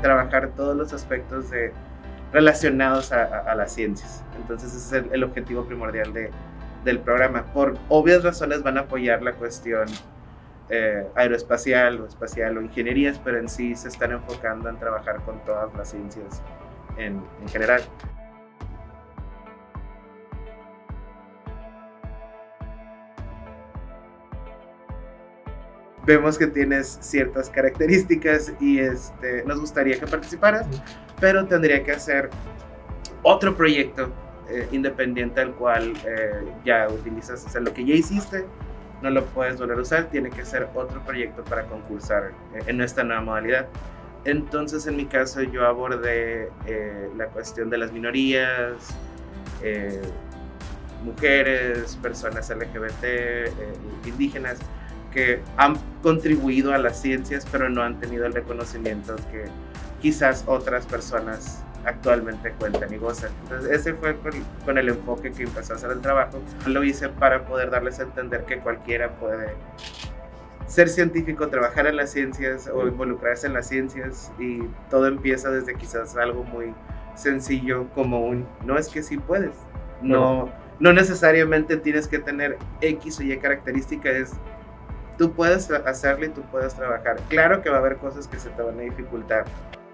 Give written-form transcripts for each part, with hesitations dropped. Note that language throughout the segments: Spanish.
trabajar todos los aspectos relacionados a las ciencias. Entonces ese es el objetivo primordial del programa. Por obvias razones van a apoyar la cuestión aeroespacial o espacial o ingenierías, pero en sí se están enfocando en trabajar con todas las ciencias en general. Vemos que tienes ciertas características y nos gustaría que participaras, pero tendría que hacer otro proyecto independiente al cual ya utilizas, o sea, lo que ya hiciste no lo puedes volver a usar, tiene que ser otro proyecto para concursar en esta nueva modalidad. Entonces, en mi caso, yo abordé la cuestión de las minorías, mujeres, personas LGBT, indígenas, que han contribuido a las ciencias, pero no han tenido el reconocimiento que quizás otras personas actualmente cuentan y gozan. Entonces ese fue con el enfoque que empezó a hacer el trabajo. Lo hice para poder darles a entender que cualquiera puede ser científico, trabajar en las ciencias o involucrarse en las ciencias, y todo empieza desde quizás algo muy sencillo como no es que sí puedes, no necesariamente tienes que tener X o Y características, tú puedes hacerlo y tú puedes trabajar. Claro que va a haber cosas que se te van a dificultar.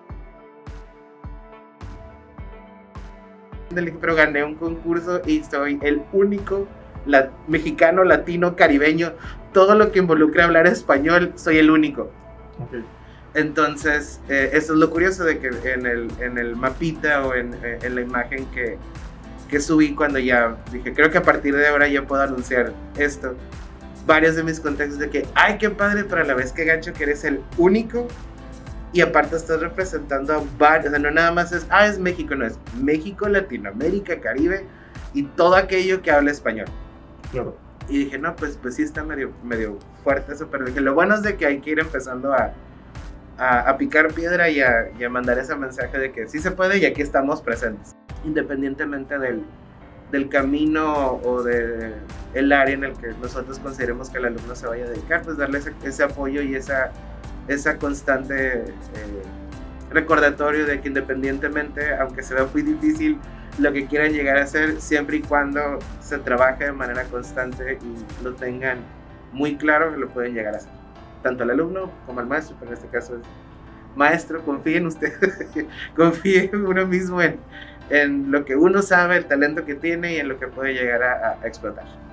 Pero gané un concurso y soy el único mexicano, latino, caribeño, todo lo que involucre hablar español, soy el único. Okay. Entonces, eso es lo curioso de que en el mapita o en la imagen que subí cuando ya dije, creo que a partir de ahora ya puedo anunciar esto, varios de mis contextos de que, ay, qué padre, pero a la vez que gacho que eres el único. Y aparte estás representando a varios, o sea, no nada más es México, no, es México, Latinoamérica, Caribe y todo aquello que habla español. Claro. Y dije, no, pues sí está medio fuerte eso, pero dije, lo bueno es de que hay que ir empezando a picar piedra y a mandar ese mensaje de que sí se puede y aquí estamos presentes. Independientemente del camino o del área en el que nosotros consideremos que el alumno se vaya a dedicar, pues darle ese apoyo y esa constante recordatorio de que independientemente, aunque se vea muy difícil, lo que quieran llegar a hacer, siempre y cuando se trabaje de manera constante y lo tengan muy claro, lo pueden llegar a hacer. Tanto el alumno como el maestro, pero en este caso es maestro, confíen ustedes, confíen uno mismo en lo que uno sabe, el talento que tiene y en lo que puede llegar a explotar.